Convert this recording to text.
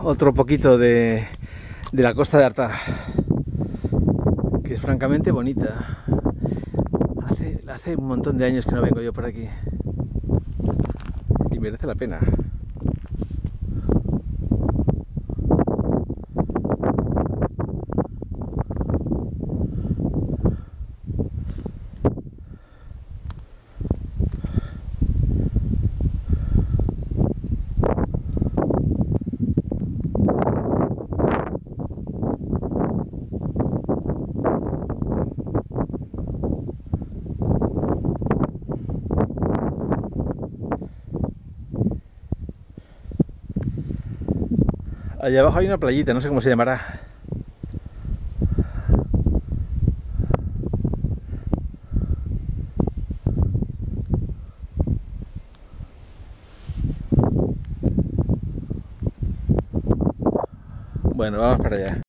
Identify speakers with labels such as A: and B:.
A: otro poquito de la costa de Arta, que es francamente bonita. Hace un montón de años que no vengo yo por aquí y merece la pena. Allá abajo hay una playita, no sé cómo se llamará. Bueno, vamos para allá.